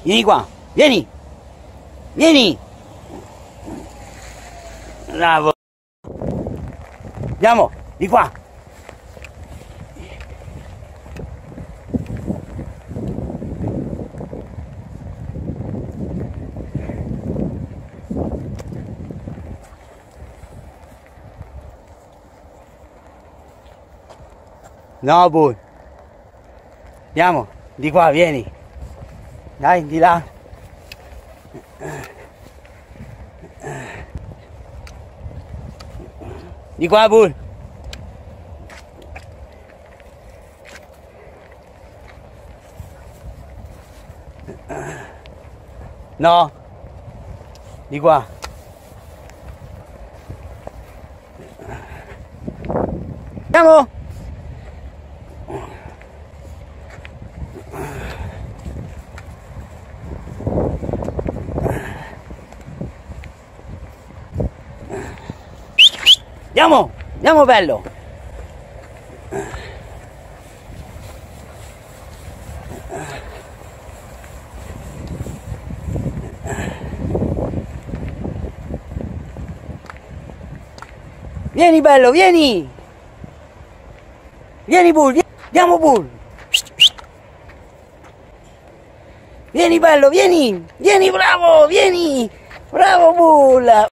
Vieni qua, vieni! Vieni! Bravo! Andiamo, di qua! No, Bull! Andiamo, di qua, vieni! Dai, di là! Di qua, Bull! No! Di qua! Andiamo! Andiamo! Andiamo, bello! Vieni, bello, vieni! Vieni, Bull! Andiamo, Bull! Vieni, bello, vieni! Vieni, bravo! Vieni! Bravo, Bull!